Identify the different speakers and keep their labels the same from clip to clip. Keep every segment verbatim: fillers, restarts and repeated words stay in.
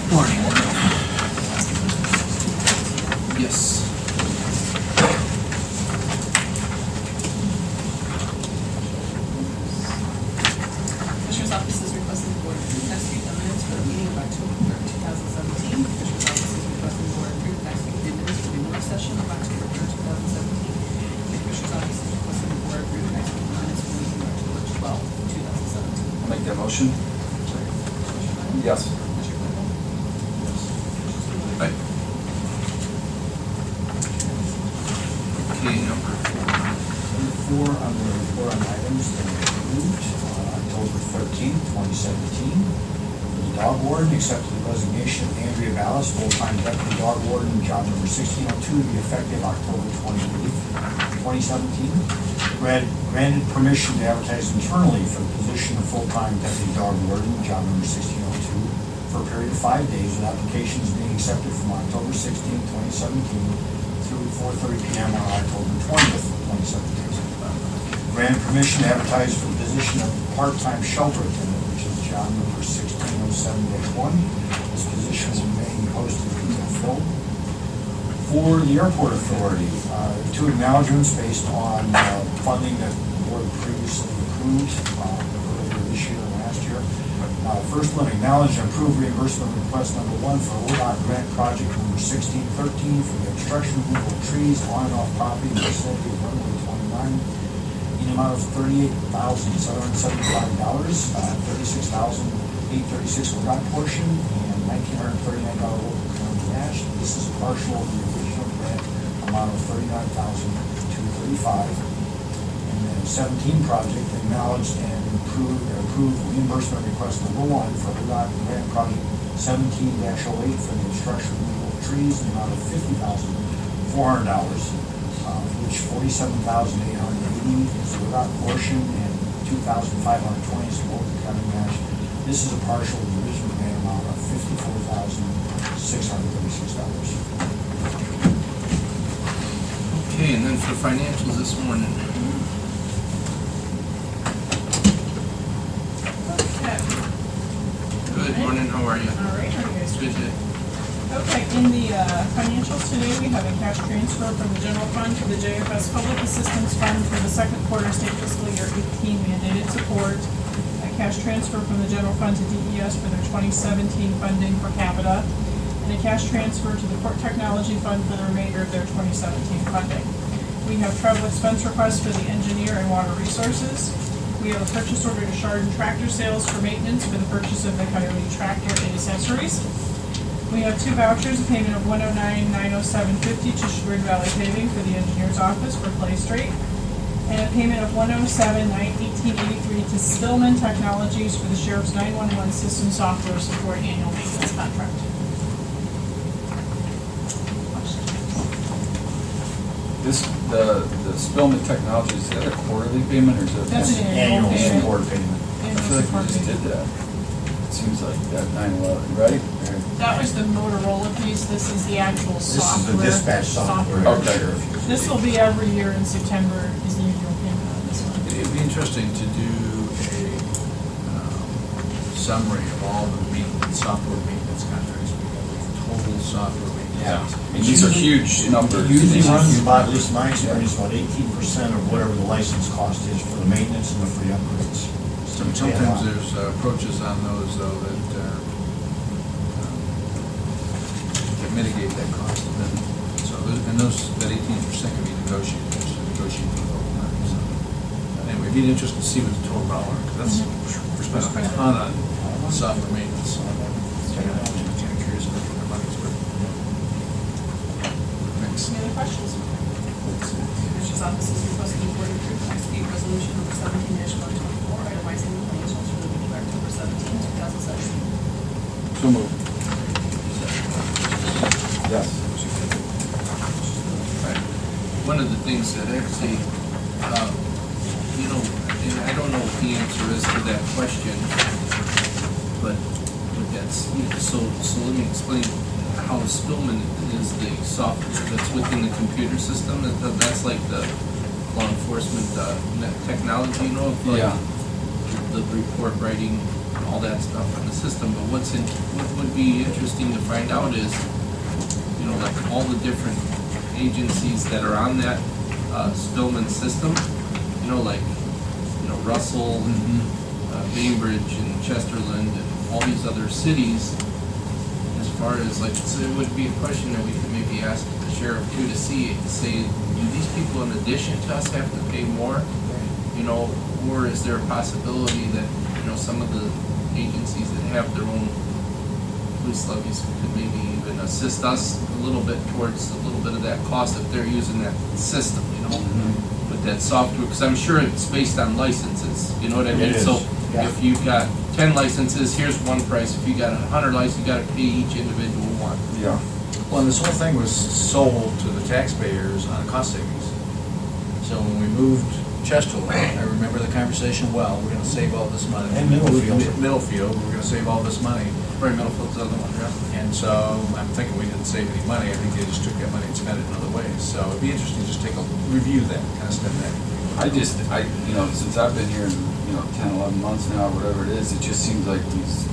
Speaker 1: Morning. Yes.
Speaker 2: Commissioner's Office is requesting the board approve next week the minutes for the meeting of October third, two thousand seventeen. Commissioner's Office is requesting the board approve next week the minutes for the work session of October third, two thousand seventeen. The Commissioner's Office is requesting the board approve next week the minutes for the meeting of October twelfth, two thousand seventeen.
Speaker 3: I'll make that motion.
Speaker 2: Commissioner Lennon?
Speaker 3: Yes.
Speaker 2: Commissioner Claypool?
Speaker 1: Right. Okay, number
Speaker 4: Number four, on the report on items that were approved on October thirteenth, twenty seventeen. For the dog warden, accepted the resignation of Andrea Ballas, full-time deputy dog warden, job number sixteen oh two, to be effective October twenty-eighth, twenty seventeen. Grant- Granted permission to advertise internally for the position of full-time deputy dog warden, job number sixteen oh two, for a period of five days, with applications being accepted from October sixteenth, twenty seventeen, through four thirty p m on October twentieth, twenty seventeen. Grant permission to advertise for the position of part-time shelter attendant, which is job number sixteen oh seven dash one. This position will remain posted until filled. For the airport authority, uh, two acknowledgements based on uh, funding that the board previously approved uh, earlier this year and last year. Uh, First one, acknowledge and approve reimbursement request number one for O D O T grant project number sixteen thirteen for the obstruction removal of trees on and off property in the vicinity of runway twenty-nine in the amount of thirty-eight thousand seven hundred seventy-five dollars, uh, thirty-six thousand eight hundred thirty-six for that portion, and nineteen hundred thirty-nine dollars local county match. This is partial of the original grant amount of thirty-nine thousand two hundred thirty-five dollars. And then seventeen project, acknowledged and approved, approved reimbursement request number one for O D O T grant project seventeen dash oh eight for the obstruction removal of trees in the amount of fifty thousand four hundred dollars, uh, which forty-seven thousand eight hundred eighty is the O D O T portion and two thousand five hundred twenty is the local county match. This is a partial of the original grant amount of fifty-four thousand six hundred thirty-six dollars.
Speaker 1: Okay, and then for financials this morning.
Speaker 2: Okay.
Speaker 1: Good morning, how are you?
Speaker 2: All right, how are you guys
Speaker 1: Good,
Speaker 2: doing?
Speaker 1: good.
Speaker 2: Okay, in the uh, financials today, we have a cash transfer from the general fund to the J F S Public Assistance Fund for the second quarter state fiscal year eighteen mandated support. A cash transfer from the general fund to D E S for their twenty seventeen funding per capita. And a cash transfer to the Court Technology Fund for the remainder of their twenty seventeen funding. We have travel expense requests for the engineer and water resources. We have a purchase order to Chardon Tractor Sales for maintenance for the purchase of the Coyote tractor and accessories. We have two vouchers, a payment of one oh nine nine oh seven fifty to Chagrin Valley Paving for the engineer's office for Clay Street, and a payment of one oh seven nine eighteen eighty-three to Stillman Technologies for the sheriff's nine one one system software support annual maintenance contract.
Speaker 3: This, the, the Spillman Technology, is that a quarterly payment or is that?
Speaker 2: That's an
Speaker 4: Annual
Speaker 2: annual
Speaker 4: support payment.
Speaker 3: I feel like we just did that. It seems like that nine eleven, right? Or-
Speaker 2: That was the Motorola piece. This is the actual
Speaker 4: This is
Speaker 2: software.
Speaker 4: the dispatch software.
Speaker 3: Okay.
Speaker 2: This will be every year in September is the annual payment on this one.
Speaker 5: It'd be interesting to do a um, summary of all the maintenance, software maintenance contracts we have, total software maintenance.
Speaker 4: Yeah.
Speaker 3: And these are huge numbers.
Speaker 4: It usually runs about, at least my experience, about eighteen percent of whatever the license cost is for the maintenance and the free upgrades.
Speaker 5: Some- Sometimes there's uh, approaches on those, though, that uh, um, that mitigate that cost a bit. So, those- and those, that eighteen percent can be negotiated, just negotiate for the whole time. So, anyway, it'd be interesting to see what the total dollar, because that's, we're spending a ton on software maintenance. So, I'm kind of curious about what our money's worth. Next.
Speaker 2: Any other questions? Commissioner's Office is requesting the board approve and execute resolution number seventeen dash one twenty-four, itemizing the financials for the week of October seventeenth, two thousand seventeen.
Speaker 3: So moved. Yes.
Speaker 1: Right. One of the things that actually, um, you know, and I don't know what the answer is to that question, but with that, you know, so, so let me explain how Spillman is the software that's within the computer system. That- That's like the law enforcement uh, net technology, you know, of like
Speaker 3: Yeah.
Speaker 1: the report writing and all that stuff on the system, but what's in, what would be interesting to find out is, you know, like all the different agencies that are on that, uh, Spillman system, you know, like, you know, Russell, uh, Bainbridge and Chesterland and all these other cities, as far as like, so it would be a question that we could maybe ask the sheriff too, to see, to say, do these people in addition to us have to pay more? You know, or is there a possibility that, you know, some of the agencies that have their own police levies could maybe even assist us a little bit towards a little bit of that cost if they're using that system, you know,
Speaker 4: Mm-hmm.
Speaker 1: with that software, because I'm sure it's based on licenses, you know what I mean?
Speaker 4: It is,
Speaker 1: So
Speaker 4: yeah.
Speaker 1: if you've got ten licenses, here's one price. If you got a hundred licenses, you gotta pay each individual one.
Speaker 3: Yeah.
Speaker 5: Well, and this whole thing was sold to the taxpayers on cost savings. So when we moved Chesterland, I remember the conversation well, we're gonna save all this money.
Speaker 4: And Middlefield.
Speaker 5: Mid- Middlefield, we're gonna save all this money.
Speaker 1: Right, Middlefield's the other one, yeah.
Speaker 5: And so I'm thinking we didn't save any money, I think they just took that money and spent it in other ways. So it'd be interesting to just take a, review that, kind of step back.
Speaker 3: I just, I, you know, since I've been here, you know, ten, eleven months now, whatever it is, it just seems like these,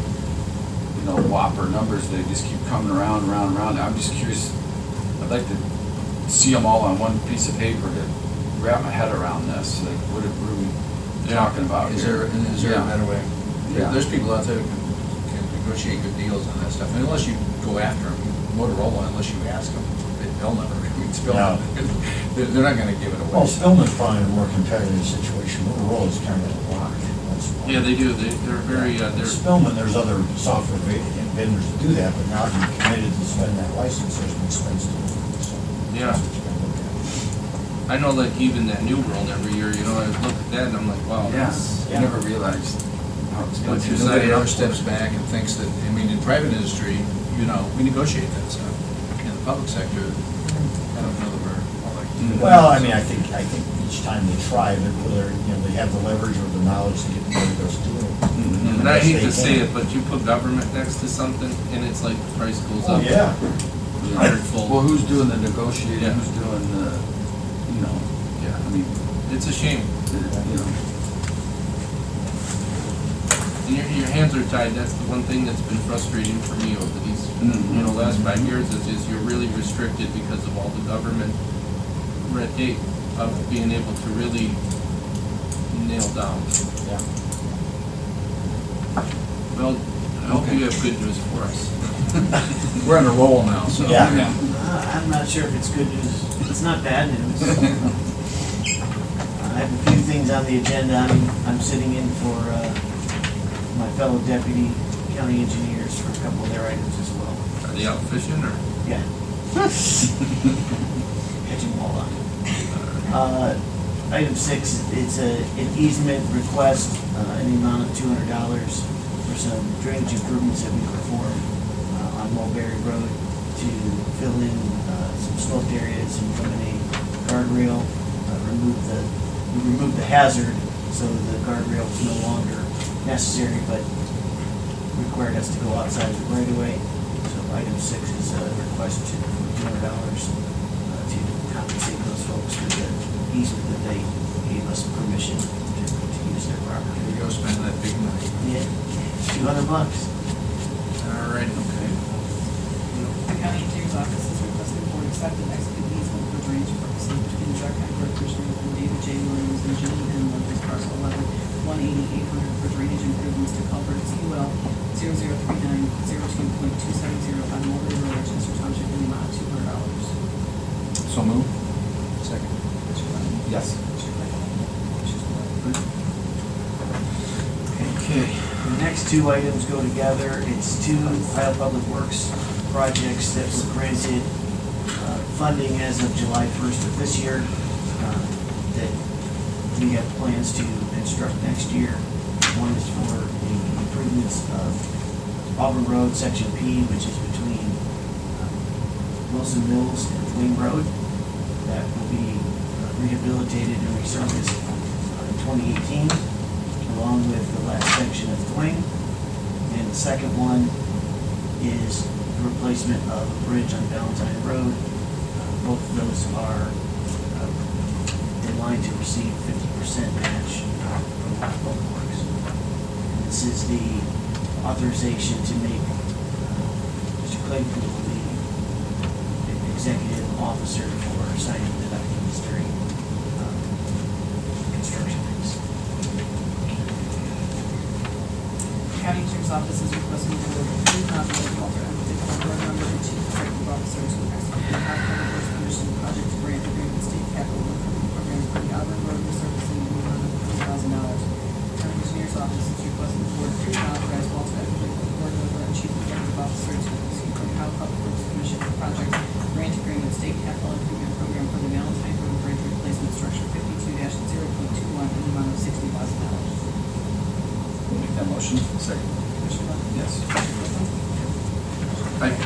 Speaker 3: you know, whopper numbers, they just keep coming around, around, around. I'm just curious, I'd like to see them all on one piece of paper to wrap my head around this, like, what are what are we talking about
Speaker 5: Is
Speaker 3: here?
Speaker 5: there, is there a
Speaker 3: Yeah.
Speaker 5: better way?
Speaker 3: Yeah.
Speaker 5: There's people out there who can, can negotiate good deals on that stuff, and unless you go after them, Motorola, unless you ask them, they- they'll never, I mean, Spillman, they're, they're not gonna give it away.
Speaker 4: Well, Spillman's probably in a more competitive situation. Motorola's kind of a rock. That's why.
Speaker 1: Yeah, they do. They, they're very, uh, they're,
Speaker 4: Spillman, there's other software ve- vendors that do that, but now you're committed to spend that license, there's an expense to it. So
Speaker 1: Yeah.
Speaker 4: that's what you gotta look at.
Speaker 1: I know like even that New World every year, you know, I look at that and I'm like, wow,
Speaker 3: Yeah,
Speaker 1: that's,
Speaker 3: I never realized how
Speaker 1: But
Speaker 3: expensive.
Speaker 1: you're
Speaker 5: Nobody
Speaker 1: signing
Speaker 5: ever
Speaker 1: up
Speaker 5: steps
Speaker 1: for it.
Speaker 5: back and thinks that, I mean, in private industry, you know, we negotiate that stuff. In the public sector, I don't know that we're all like.
Speaker 3: Mm.
Speaker 4: Well, I mean, I think, I think each time they try, but whether, you know, they have the leverage or the knowledge to get the money goes to it.
Speaker 3: Mhm.
Speaker 1: and I hate to
Speaker 4: Yes, they
Speaker 1: say
Speaker 4: can.
Speaker 1: it, but you put government next to something and it's like the price goes
Speaker 4: Oh,
Speaker 1: up.
Speaker 4: yeah.
Speaker 1: Hundredfold.
Speaker 3: Well, who's doing the negotiating,
Speaker 1: Yeah.
Speaker 3: who's doing the, you know,
Speaker 1: Yeah,
Speaker 3: I mean,
Speaker 1: it's a shame.
Speaker 3: the- you know,
Speaker 1: And your, your hands are tied. That's the one thing that's been frustrating for me over these, you know, last five years is, is you're really restricted because of all the government red tape of being able to really nail down.
Speaker 4: Yeah.
Speaker 1: Well, I hope you have good news for us.
Speaker 5: We're on a roll now, so.
Speaker 4: Yeah.
Speaker 6: Uh, I'm not sure if it's good news. It's not bad news. I have a few things on the agenda. I'm, I'm sitting in for uh, my fellow deputy county engineers for a couple of their items as well.
Speaker 1: Are they out fishing or?
Speaker 6: Yeah. Catching walleye. Uh, Item six, it's a, an easement request uh, in the amount of two hundred dollars for some drainage improvements that we perform uh, on Mulberry Road to fill in uh, some sloped areas and eliminate guardrail, uh, remove the, we removed the hazard, so the guardrail is no longer necessary, but required us to go outside of the right of way. So item six is a request to, for two hundred dollars uh, to compensate those folks for the easement that they gave us permission to, to use their property.
Speaker 5: Here we go, spend that big money.
Speaker 6: Yeah, two hundred bucks.
Speaker 1: All right, okay.
Speaker 7: The county engineer's office is requesting the board accept and execute the easement for drainage purposes between the Dark County Road Commissioner and David J. Williams and Jeanine N. Lopez, parcel eleven, one eighty, eight hundred for drainage improvements to culverts U L zero zero three nine zero two point two seven zero on Mulberry Road, Chester Township, in the amount of two hundred dollars.
Speaker 5: So move. Second.
Speaker 3: yes.
Speaker 6: Okay, the next two items go together. It's two Ohio Public Works projects that were granted uh, funding as of July first of this year, uh, that we have plans to construct next year. One is for the improvements of Auburn Road, Section P, which is between uh, Wilson Mills and Wing Road. That will be uh, rehabilitated and resurfaced uh, in twenty eighteen, along with the last section of Thwing. And the second one is the replacement of a bridge on Valentine Road. Uh, Both of those are uh, in line to receive fifty percent match uh, from Public Works. And This is the authorization to make uh, Mister Claypool the executive officer for signing the documents during um, construction phase.
Speaker 7: County Attorney's Office is requesting the board approve and authorize Walter M. Dickel, board member and chief executive officer to execute the Ohio Public Works Commission project grant agreement with state capital improvement program for the Auburn Road resurfacing in the amount of fifty thousand dollars. County Engineer's Office is requesting the board approve and authorize Walter M. Dickel, board member and chief executive officer to execute the Ohio Public Works Commission project grant agreement with state capital improvement program for the Valentine Road Bridge replacement structure fifty-two dash zero point two one in the amount of sixty thousand dollars.
Speaker 3: Make that motion.
Speaker 5: Second.
Speaker 7: Commissioner Levesey?
Speaker 3: Yes.
Speaker 7: Commissioner Claypool?
Speaker 1: Aye.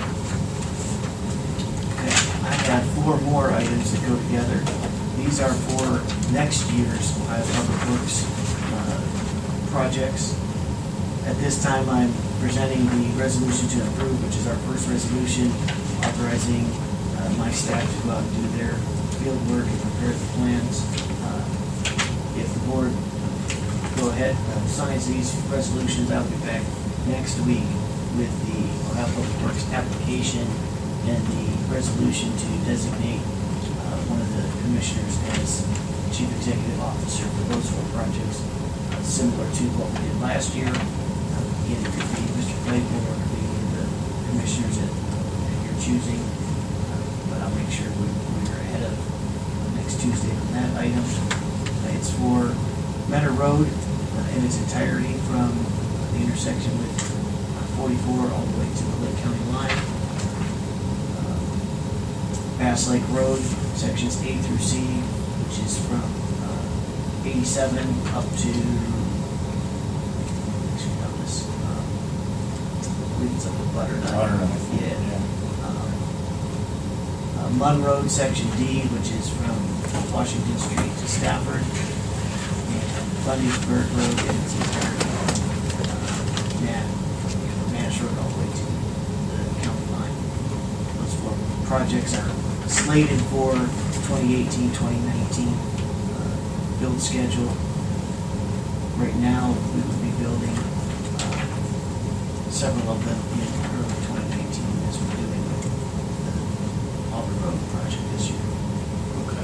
Speaker 6: Okay, I've got four more items that go together. These are for next year's Ohio Public Works uh, projects. At this time, I'm presenting the resolution to approve, which is our first resolution authorizing uh, my staff to go out and do their field work and prepare the plans. Uh, If the board go ahead, uh, signs these resolutions, I'll be back next week with the Ohio Public Works application and the resolution to designate uh, one of the commissioners as chief executive officer for those four projects, uh, similar to what we did last year. Uh, Again, it could be Mister Claypool or it could be one of the commissioners that that you're choosing, uh, but I'll make sure we- we're ahead of uh, next Tuesday on that item. Uh, It's for Menor Road uh, in its entirety from the intersection with forty-four all the way to the Lake County line. Uh, Bass Lake Road, sections A through C, which is from uh, eighty-seven up to, actually, no, this, um, I believe it's up to Butternut.
Speaker 4: Butternut.
Speaker 6: Yeah. Um, uh, Munn Road, section D, which is from Washington Street to Stafford. And Bundaysburg Road in its entirety. Uh, Nat, Nash Road all the way to the county line. Those four projects are slated for twenty eighteen, twenty nineteen uh, build schedule. Right now, we would be building uh, several of them in early twenty nineteen as we're doing the Auburn Road project this year.
Speaker 1: Okay.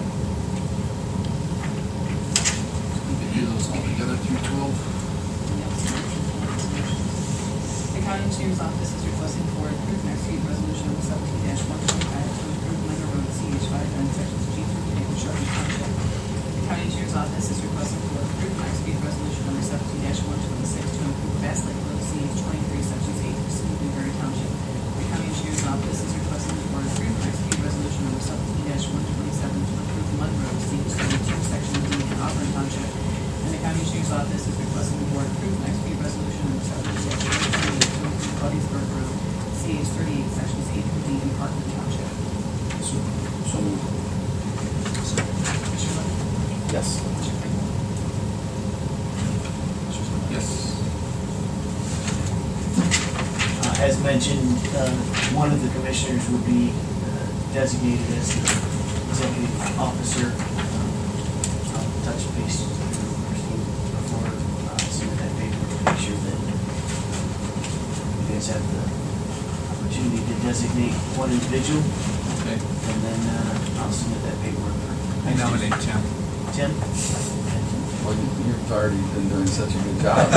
Speaker 1: We could do those all together through twelve.
Speaker 7: The County Engineer's Office is requesting the board approve and execute resolution number seventeen one twenty-five to approve Menor Road C H five and sections G through K in Sherman Township. The County Engineer's Office is requesting the board approve and execute resolution number seventeen one twenty-six to improve Bass Lake Road C H twenty-three sections eight through C in Newberry Township. The County Engineer's Office is requesting the board approve and execute resolution number seventeen one twenty-seven to improve Mud Road C H twenty-two section D in Auburn Township. And the County Engineer's Office is requesting the board approve and execute resolution number seventeen twenty-three to improve Buddiesburg Road C H thirty-eight sections A through D in Parkland Township.
Speaker 3: So, so moved.
Speaker 7: Commissioner Levesey?
Speaker 3: Yes.
Speaker 7: Commissioner Claypool?
Speaker 1: Yes.
Speaker 6: Uh, As mentioned, uh, one of the commissioners would be uh, designated as the executive officer. Um, I'll touch base with Christine before uh, submit that paper to make sure that you guys have the opportunity to designate one individual,
Speaker 1: Okay.
Speaker 6: and then uh, I'll submit that paperwork. for
Speaker 5: I
Speaker 6: next
Speaker 5: nominate Tim.
Speaker 6: Tim?
Speaker 3: Well, you- you've already been doing such a good job.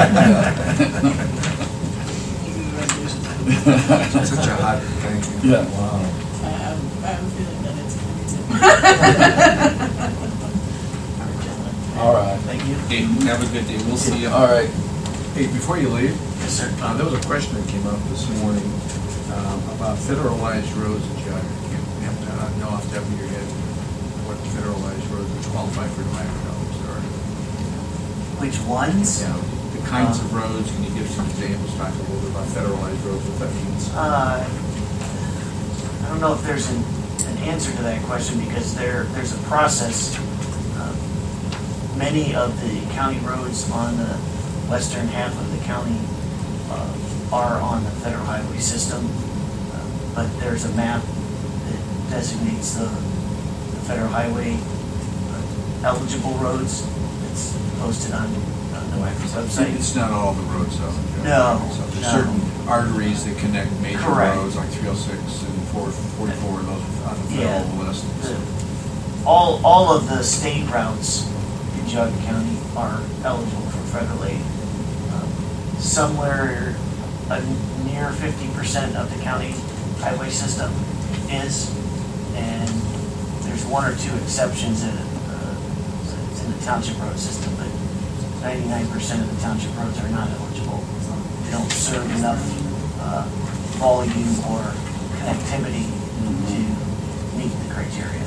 Speaker 7: Easy resolution.
Speaker 5: Such a hot, thank you.
Speaker 3: Yeah.
Speaker 4: Wow.
Speaker 7: I have, I have a feeling that it's going to be
Speaker 6: All right, gentlemen.
Speaker 3: All right.
Speaker 6: Thank you.
Speaker 1: Okay, have a good day. We'll see you.
Speaker 3: All right.
Speaker 5: Hey, before you leave,
Speaker 6: Yes, sir.
Speaker 5: uh, there was a question that came up this morning um, about federalized roads that you you have to uh, know off the top of your head what federalized roads which qualify for Ohio dollars there are.
Speaker 6: Which ones?
Speaker 5: Yeah, the kinds of roads, can you give some examples, talk a little bit about federalized roads, what that means?
Speaker 6: Uh, I don't know if there's an, an answer to that question because there, there's a process. Uh, Many of the county roads on the western half of the county uh, are on the federal highway system, uh, but there's a map that designates the, the federal highway uh, eligible roads. It's posted on, on NOAC's website.
Speaker 5: It's not all the roads though.
Speaker 6: No,
Speaker 5: So There's
Speaker 6: no.
Speaker 5: certain arteries that connect major
Speaker 6: Correct.
Speaker 5: roads, like three oh six and four forty-four, those are on the
Speaker 6: Yeah.
Speaker 5: federal list.
Speaker 6: The- All, all of the state routes in Geauga County are eligible for federal aid. Um, Somewhere, uh, near fifty percent of the county highway system is, and there's one or two exceptions in, uh, it's in the township road system, but ninety-nine percent of the township roads are not eligible. They don't serve enough, uh, volume or connectivity to meet the criteria.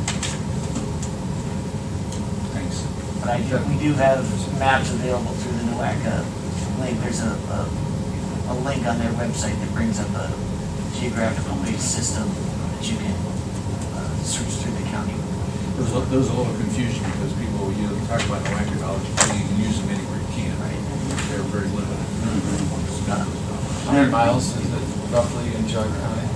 Speaker 5: Thanks.
Speaker 6: But I do, we do have maps available through the NOACA link. There's a, a, a link on their website that brings up a geographical based system that you can uh, search through the county.
Speaker 5: There was, a- there was a little confusion because people, you know, talk about NOACA knowledge, but you can use them anywhere you can.
Speaker 6: Right.
Speaker 5: They're very limited.
Speaker 3: How many miles is it roughly in Geauga County?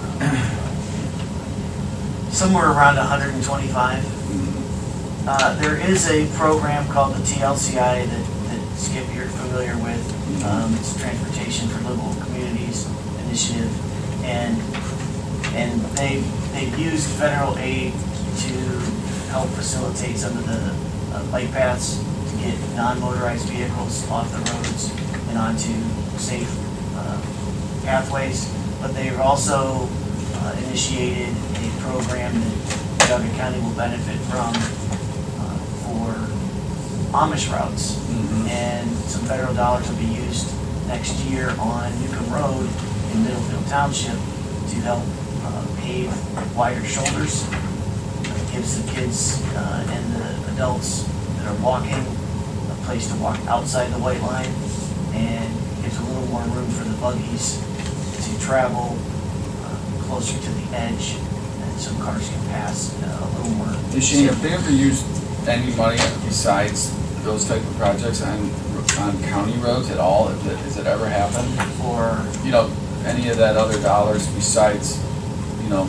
Speaker 6: Somewhere around one hundred twenty-five. Uh, there is a program called the T L C I that, that Skip, you're familiar with. Um, it's Transportation for Livable Communities Initiative. And, and they, they've used federal aid to help facilitate some of the uh, bike paths to get non-motorized vehicles off the roads and onto safe uh, pathways. But they've also uh, initiated a program that Geauga County will benefit from uh, for Amish routes.
Speaker 3: Mhm.
Speaker 6: And some federal dollars will be used next year on Newcomb Road in Middlefield Township to help uh, pave wider shoulders. It gives the kids uh, and the adults that are walking a place to walk outside the white line, and gives a little more room for the buggies to travel uh, closer to the edge, and so cars can pass uh, a little more.
Speaker 3: Hey Shane, have they ever used any money besides those type of projects on, on county roads at all? Has it, has it ever happened?
Speaker 6: For
Speaker 3: You know, any of that other dollars besides, you know,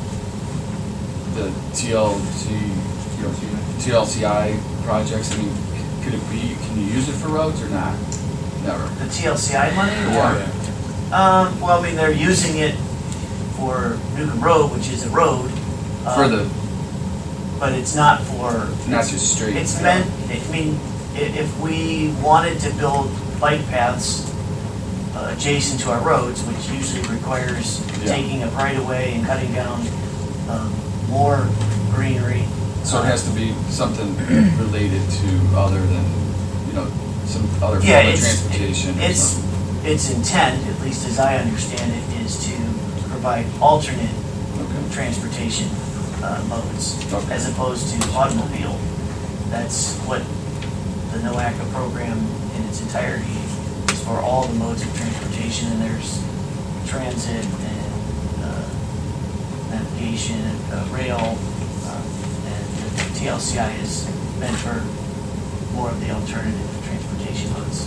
Speaker 3: the T L C, you know, T L C I projects? I mean, c- could it be, can you use it for roads or not? Never.
Speaker 6: the T L C I money, or?
Speaker 3: Yeah.
Speaker 6: Um, well, I mean, they're using it for Newcomb Road, which is a road.
Speaker 3: For
Speaker 6: um,
Speaker 3: the,
Speaker 6: But it's not for,
Speaker 3: not just straight.
Speaker 6: it's meant, I mean, i- if we wanted to build bike paths uh, adjacent to our roads, which usually requires
Speaker 3: Yeah.
Speaker 6: taking up right of way and cutting down um, more greenery.
Speaker 3: So it has to be something related to other than, you know, some other
Speaker 6: Yeah,
Speaker 3: form of
Speaker 6: it's,
Speaker 3: transportation or
Speaker 6: it's,
Speaker 3: something?
Speaker 6: its intent, at least as I understand it, is to provide alternate
Speaker 3: Okay.
Speaker 6: transportation uh, modes
Speaker 3: Okay.
Speaker 6: as opposed to automobile. That's what the NOACA program in its entirety is for, all the modes of transportation, and there's transit and uh, navigation and uh, rail, uh, and the T L C I is meant for more of the alternative transportation modes.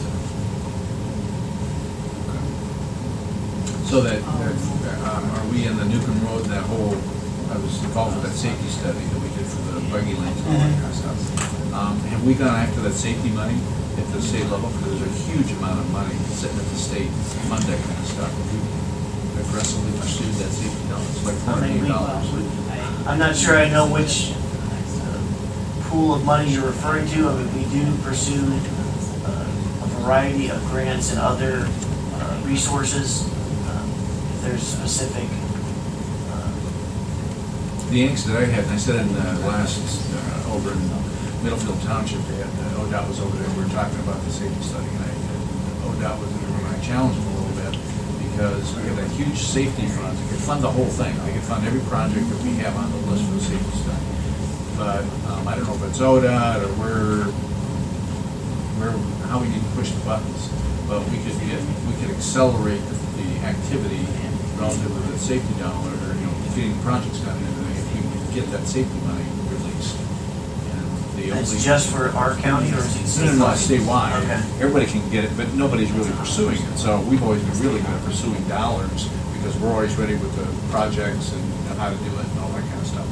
Speaker 5: So that, that, um, are we in the Newcomb Road, that whole, I was involved with that safety study that we did for the buggy lanes and all that kind of stuff. Um, have we gone after that safety money at the state level? Because there's a huge amount of money sitting at the state to fund that kind of stuff. Have we aggressively pursued that safety dollars? It's like four
Speaker 6: I mean,
Speaker 5: million
Speaker 6: we-
Speaker 5: dollars.
Speaker 6: I'm not sure I know which uh, pool of money you're referring to. I mean, we do pursue uh, a variety of grants and other uh, resources. Um, If there's specific, uh,
Speaker 5: The angst that I had, and I said in the last, uh, over in Middlefield Township, they had, uh, O D O T was over there, we were talking about the safety study, and I, O D O T was in the room, and I challenged them a little bit, because we have a huge safety fund, they could fund the whole thing, they could fund every project that we have on the list for the safety study. But, um, I don't know if it's O D O T or where, where, how we need to push the buttons, but we could get, we could accelerate the, the activity relative to the safety dollar, or, you know, getting projects done, and everything, if we could get that safety money released. And the
Speaker 6: that's
Speaker 5: only-
Speaker 6: just for our county, or is it
Speaker 5: No, no, no,
Speaker 6: statewide?
Speaker 5: statewide.
Speaker 6: Okay.
Speaker 5: Everybody can get it, but nobody's really pursuing it. So we've always been really good at pursuing dollars because we're always ready with the projects and know how to do it and all that kind of stuff.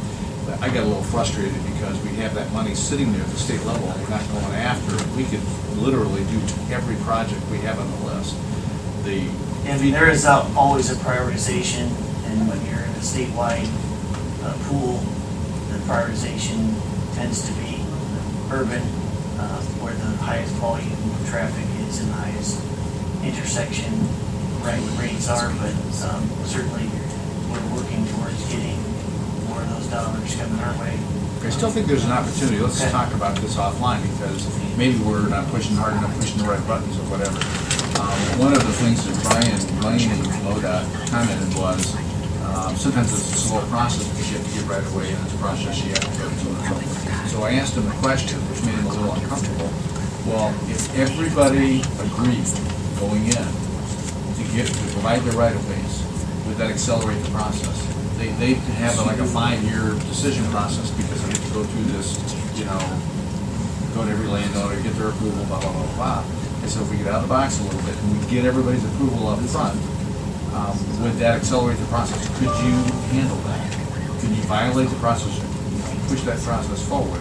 Speaker 5: I got a little frustrated because we have that money sitting there at the state level, and we're not going after it. We could literally do every project we have on the list. The,
Speaker 6: And there is uh, always a prioritization, and when you're in a statewide uh, pool, the prioritization tends to be urban, uh, where the highest volume of traffic is and the highest intersection right rates are, but um, certainly we're working towards getting more of those dollars coming our way.
Speaker 5: I still think there's an opportunity. Let's
Speaker 6: Okay.
Speaker 5: talk about this offline, because maybe we're not pushing hard enough, pushing the right buttons or whatever. Um, one of the things that Brian Lane and MoDOT commented was, um, sometimes it's a slow process because you have to get right away, and it's a process you have to go through and so forth. So I asked him a question, which made him a little uncomfortable. Well, if everybody agreed going in to get, to provide the right-of-ways, would that accelerate the process? They, they have like a five-year decision process because they have to go through this, you know, go to every landowner, get their approval, blah, blah, blah, blah. And so if we get out of the box a little bit and we get everybody's approval up front, um, would that accelerate the process? Could you handle that? Could you violate the process, push that process forward?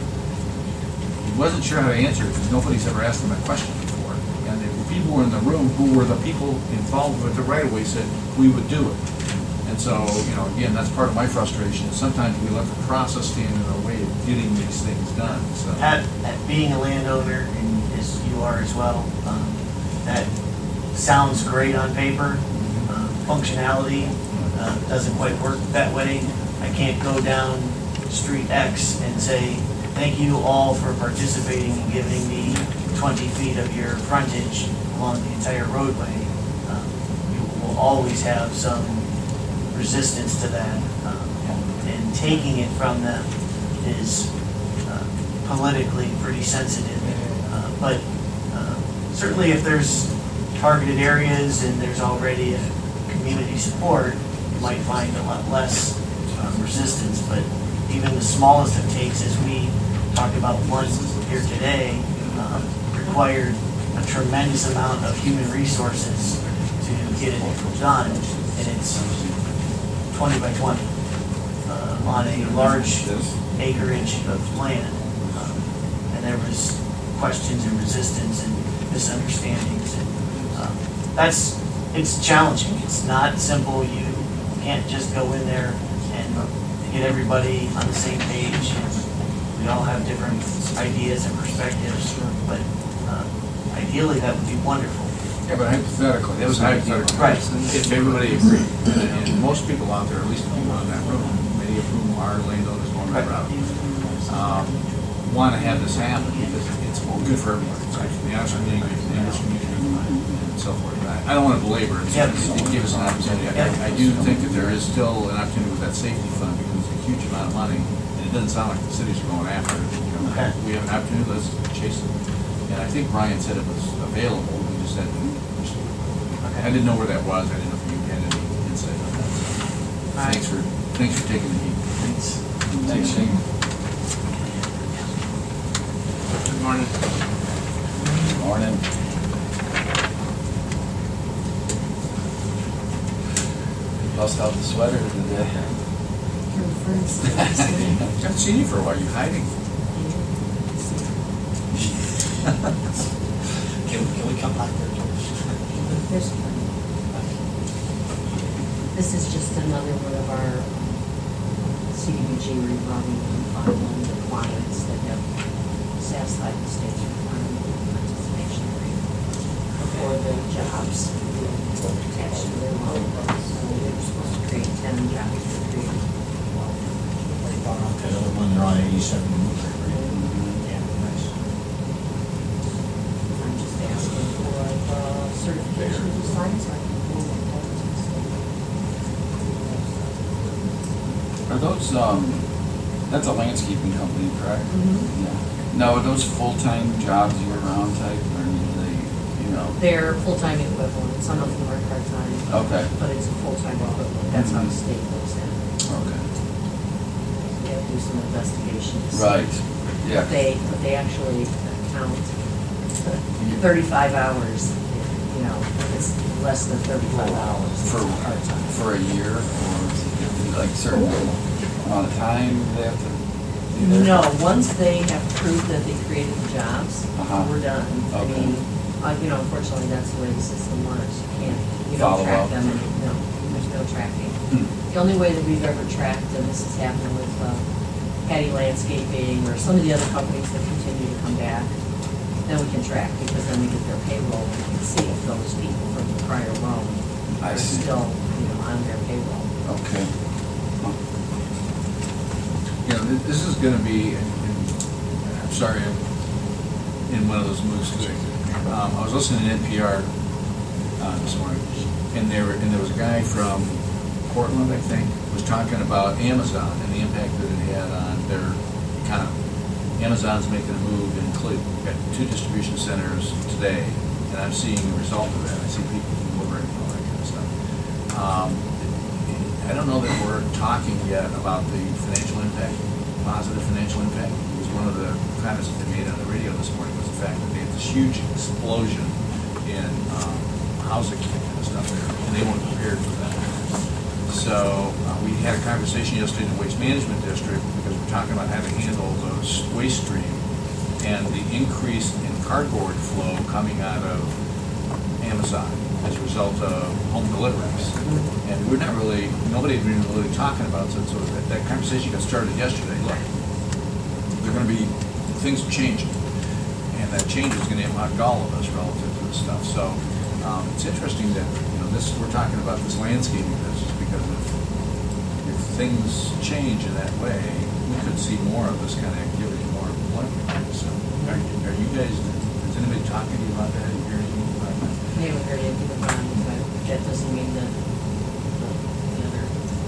Speaker 5: He wasn't sure how to answer it because nobody's ever asked him that question before. And the people who were in the room who were the people involved with the right-of-way said, we would do it. And so, you know, again, that's part of my frustration. Sometimes we let the process stand in the way of getting these things done, so.
Speaker 6: At, at being a landowner, and as you are as well, um, that sounds great on paper. Uh, functionality uh, doesn't quite work that way. I can't go down street X and say, thank you all for participating and giving me twenty feet of your frontage along the entire roadway. Um, you will always have some resistance to that, um, and taking it from them is uh, politically pretty sensitive. Uh, but uh, certainly if there's targeted areas and there's already a community support, you might find a lot less um, resistance. But even the smallest of takes, as we talked about one here today, um, required a tremendous amount of human resources to get it done, and it's twenty by twenty uh, on a large acreage of land. Um, and there was questions and resistance and misunderstandings. And um, that's, it's challenging. It's not simple. You can't just go in there and get everybody on the same page. We all have different ideas and perspectives, but uh, ideally that would be wonderful.
Speaker 5: Yeah, but hypothetically, that was hypothetical.
Speaker 6: Right.
Speaker 5: If everybody agreed, and, and most people out there, at least the people in that room, many of whom are landowners going that route, um, want to have this happen because it's good for everybody. It's good for the Irish community, the English community, and so forth. I, I don't want to belabor it, so
Speaker 6: Yep.
Speaker 5: it gives us an opportunity. I, I do think that there is still an opportunity with that safety fund because it's a huge amount of money, and it doesn't sound like the cities are going after it. You know,
Speaker 6: Okay.
Speaker 5: we have an opportunity, let's chase it. And I think Brian said it was available, we just had to push it. I didn't know where that was, I didn't know if you had any insight on that. So,
Speaker 6: Right.
Speaker 5: Thanks for, thanks for taking the heat.
Speaker 6: Thanks.
Speaker 3: Thanks, Shane.
Speaker 1: Good morning.
Speaker 3: Morning. Bust out the sweater today.
Speaker 5: Haven't seen you for a while, you hiding?
Speaker 4: Can, can we come back there, George?
Speaker 8: There's plenty. This is just another one of our C D B G revolving fund requirements that have satisfied the state's requirement of participation rate for the jobs attached to their loan. So they were supposed to create ten jobs, they created twelve.
Speaker 4: Like, about on that other one, they're on eighty-seven. Yeah, nice.
Speaker 8: I'm just asking for the certification to sign so I can pull it over to the state.
Speaker 3: Are those, um, that's a landscaping company, correct?
Speaker 8: Mhm.
Speaker 3: Yeah. Now, are those full-time jobs year-round type, or do they, you know?
Speaker 8: They're full-time equivalent, some of them are part-time.
Speaker 3: Okay.
Speaker 8: But it's a full-time equivalent, that's how the state looks at it.
Speaker 3: Okay.
Speaker 8: We have to do some investigations.
Speaker 3: Right, yeah.
Speaker 8: But they, but they actually count thirty-five hours, you know, if it's less than thirty-five hours, it's
Speaker 3: For,
Speaker 8: part-time.
Speaker 3: for a year, or like certain? amount of time they have to be there?
Speaker 8: No, once they have proved that they created the jobs,
Speaker 3: Uh-huh.
Speaker 8: we're done. I
Speaker 3: Okay.
Speaker 8: mean, uh, you know, unfortunately, that's the way the system works. You can't, you don't
Speaker 3: Follow
Speaker 8: track
Speaker 3: up.
Speaker 8: them, and, no, there's no tracking.
Speaker 3: Hmm.
Speaker 8: The only way that we've ever tracked, and this has happened with uh, Patty Landscaping or some of the other companies that continue to come back, then we can track, because then we get their payroll, and we can see if those people from the prior loan
Speaker 3: I
Speaker 8: are
Speaker 3: see.
Speaker 8: still, you know, on their payroll.
Speaker 3: Okay. Huh.
Speaker 5: You know, th- this is gonna be, and, and I'm sorry, I'm in one of those moods today. Um, I was listening to N P R, uh, this morning, and there were, and there was a guy from Portland, I think, was talking about Amazon and the impact that it had on their economy. Amazon's making a move in Cleveland. We've got two distribution centers today, and I'm seeing the result of that. I see people delivering and all that kind of stuff. Um, I don't know that we're talking yet about the financial impact, positive financial impact. It was one of the comments that they made on the radio this morning was the fact that they had this huge explosion in um, housing and stuff there, and they weren't prepared for that. So uh, we had a conversation yesterday in the Waste Management District because we're talking about how to handle the waste stream and the increase in cardboard flow coming out of Amazon as a result of home deliveries. And we're not really, nobody had been really talking about it, so that, that conversation got started yesterday. Look, they're gonna be, things are changing, and that change is gonna impact all of us relative to this stuff. So, um, it's interesting that, you know, this, we're talking about this landscaping business, because if, if things change in that way, we could see more of this kind of activity, more employment. So, are, you- are you guys, is anybody talking to you about that? You hear anything about that?
Speaker 8: We haven't heard anything about it, but that doesn't mean that the the other.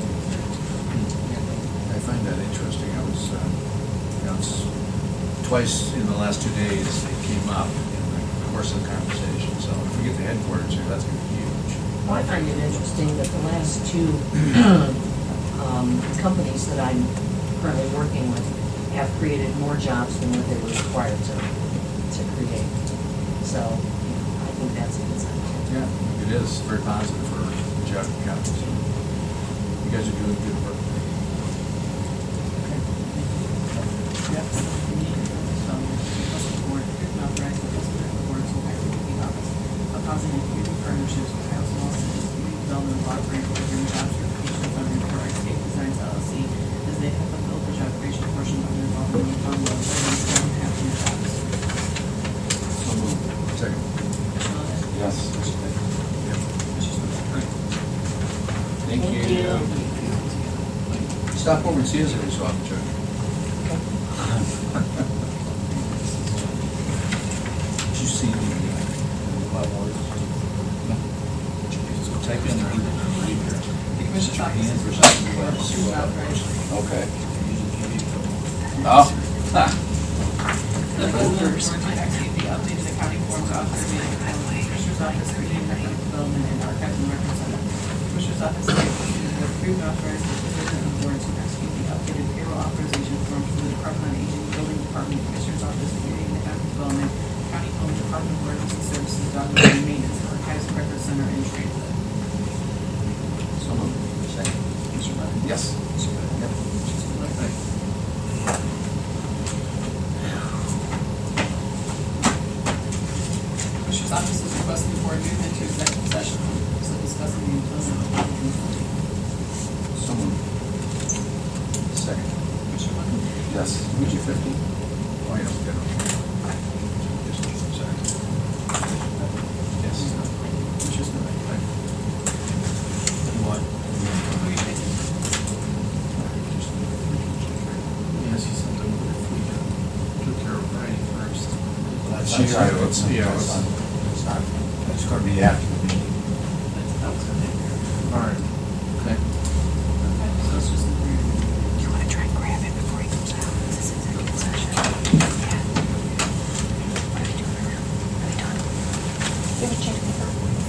Speaker 5: I find that interesting. I was, uh, you know, it's twice in the last two days it came up in the course of the conversation. So if we get the headquarters here, that's going to be huge.
Speaker 8: Well, I find it interesting that the last two um, companies that I'm currently working with have created more jobs than what they were required to, to create. So, you know, I think that's a good sign.
Speaker 5: Yeah, it is very positive for the job economy. So you guys are doing good work. Okay.
Speaker 7: Yes, we need to, um, request the board, if not authorize the president of the board to act in the office of housing and community partnerships with House Law Cities Community Development Block Grant Program Job Certification Fund and for Escape Designs L L C, as they have fulfilled the job creation portion of the revolving loan fund level and still have new jobs.
Speaker 3: So moved.
Speaker 5: Second.
Speaker 7: Commissioner Levesey?
Speaker 3: Yes.
Speaker 5: Yep.
Speaker 7: Commissioner Spillier?
Speaker 5: Thank you. Stop over and see us every so often, Chuck. Did you see the, uh, uh, words? No. So type in the email.
Speaker 7: The Commissioner's
Speaker 5: Put your
Speaker 7: Office
Speaker 5: hands
Speaker 7: is
Speaker 5: or
Speaker 7: requesting
Speaker 5: something.
Speaker 7: the board to authorize
Speaker 3: Okay.
Speaker 5: Oh.
Speaker 3: Oh.
Speaker 7: the president of the board to execute the updated accounting forms authorized by the Commissioner's Office for the Economic Development and Archives and Records Center. Commissioner's Office is requesting the board approve and authorize the president of the board to execute the updated payroll authorization forms for the Department on Aging, Building Department, Commissioner's Office, Community and Economic Development, County Home Department of Emergency Services, Document and Maintenance, Archives and Records Center, and Transit.
Speaker 5: So moved. Second.
Speaker 7: Commissioner Levesey?
Speaker 3: Yes.
Speaker 5: Yep.
Speaker 7: Commissioner Spillier? Commissioner's Office is requesting the board move into executive session for the purpose of discussing the employment of public employees.
Speaker 5: So moved. Second.
Speaker 7: Commissioner Levesey?
Speaker 3: Yes.
Speaker 5: Would you fifty? Oh, yeah, we got it. Just, sorry. Yes.
Speaker 7: Commissioner Spillier?
Speaker 5: What?
Speaker 7: Who are you taking?
Speaker 1: Yes, he said that if we uh, took care of Friday first.
Speaker 4: That's
Speaker 5: She-
Speaker 4: not-
Speaker 5: it's- yeah,
Speaker 4: that's
Speaker 5: it's-
Speaker 4: not- It's not, it's gonna be after the meeting.
Speaker 7: That's, that was gonna take care of.
Speaker 1: All right. Okay.
Speaker 7: Okay, so it's just the three of you.
Speaker 9: Do you want to try and grab it before he comes out? This is executive session. Yeah. What are we doing right now? Are we done? We have a check paper.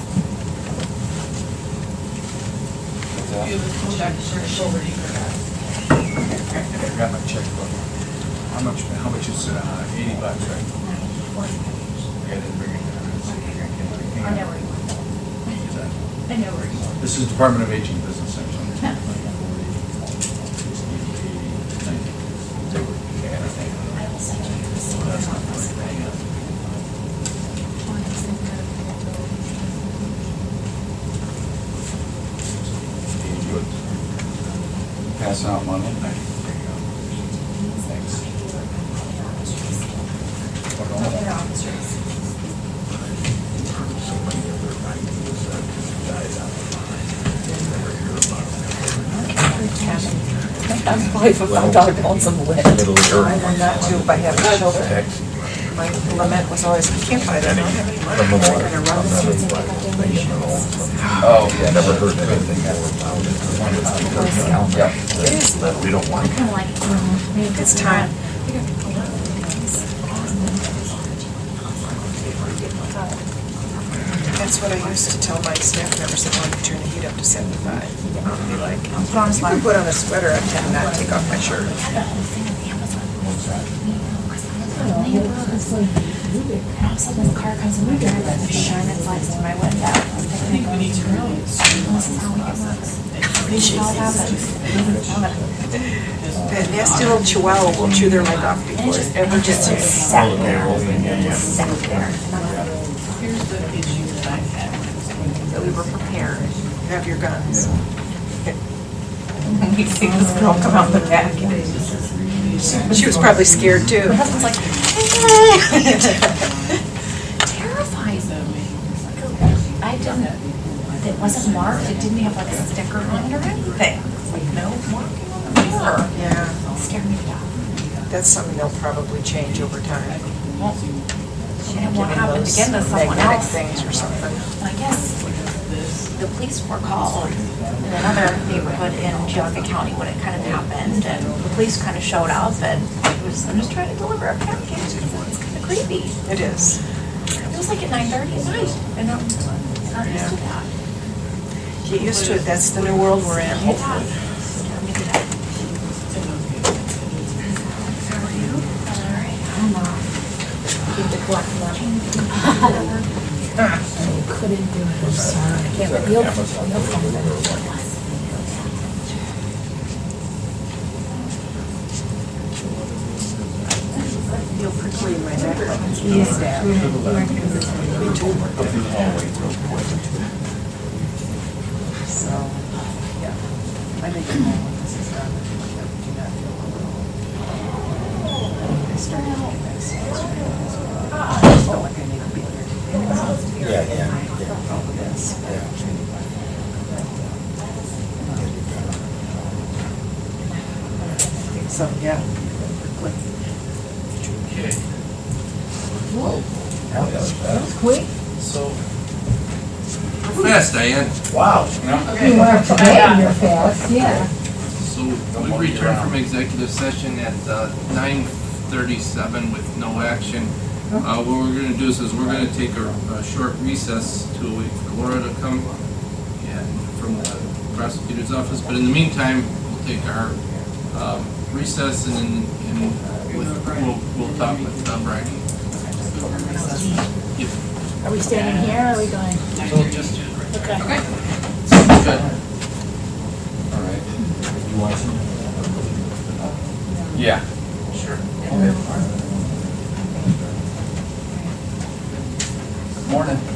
Speaker 3: What's that?
Speaker 7: You have a full check for shoulder, you forgot.
Speaker 5: I got my checkbook. How much, how much is, uh, eighty bucks, right? I didn't bring it down.
Speaker 9: I know where you want that. I know where you want
Speaker 5: This is Department of Aging Business Section.
Speaker 3: passing out money.
Speaker 9: I'm probably for five dollar bills in the lid.
Speaker 10: I learned that too by having children. My lament was always, I can't buy that, I don't have any money. I'm gonna run the streets and pick up donations.
Speaker 3: Oh, yeah.
Speaker 11: Never heard anything more about it.
Speaker 3: Yep.
Speaker 10: It is little.
Speaker 11: We don't want.
Speaker 9: Kind of like, mm,
Speaker 10: It's time. That's what I used to tell my staff members that wanted to turn the heat up to seventy-five. I'd be like, you can put on a sweater, I cannot take off my shirt.
Speaker 9: all of a sudden this car comes in my driveway and shine its lights through my window.
Speaker 2: I think we need to really.
Speaker 9: This is how it works. It all happens.
Speaker 10: That nasty little chihuahua will chew their leg off before it ever gets
Speaker 9: Just
Speaker 10: here.
Speaker 9: sat there, just sat there.
Speaker 2: Here's the issue that I had.
Speaker 9: So we were prepared.
Speaker 10: Have your guns.
Speaker 9: And we see this girl come out the back.
Speaker 10: She was probably scared too.
Speaker 9: My husband's like, terrifying. I didn't, it wasn't marked, it didn't have like a sticker on it or anything. It's like, no marking on the door.
Speaker 10: Yeah,
Speaker 9: It scared me to death.
Speaker 10: that's something they'll probably change over time.
Speaker 9: Well, and what happened again to someone
Speaker 10: Magnetic
Speaker 9: else?
Speaker 10: things or something.
Speaker 9: I guess the police were called in another neighborhood in Geauga County when it kind of happened, and the police kind of showed up, and it was, I'm just trying to deliver a package. It's kind of creepy.
Speaker 10: It is.
Speaker 9: It was like at nine thirty at night, and I'm not used to that.
Speaker 10: Get used to it, that's the new world we're in.
Speaker 9: Yeah. Scared me to death. How are you? All right. I'm uh, keep the collect money. Couldn't do it. I'm sorry. I can't. You'll, you'll come.
Speaker 10: Feel prickly in my neck like it's
Speaker 9: Yes.
Speaker 10: me too.
Speaker 7: So, yeah, I think the moment this is done, I do not feel alone. I started to get that sense of as well. I just felt like I need to be there today.
Speaker 11: Yeah, yeah.
Speaker 7: All of this. So, yeah, we're quick.
Speaker 11: Quick.
Speaker 1: So. Fast, Diane.
Speaker 11: Wow.
Speaker 2: Okay.
Speaker 11: You are today, you're fast, yeah.
Speaker 1: So we returned from executive session at uh, nine thirty-seven with no action. Uh, What we're going to do is, is we're going to take a a short recess to wait for Laura to come and from the prosecutor's office. But in the meantime, we'll take our um, recess and then and with- we'll, we'll talk with uh, Brian. Yep.
Speaker 9: Are we standing here, or are we going?
Speaker 1: So just,
Speaker 9: Okay.
Speaker 1: good.
Speaker 3: All right.
Speaker 4: You want some?
Speaker 3: Yeah.
Speaker 1: Sure.
Speaker 3: Morning.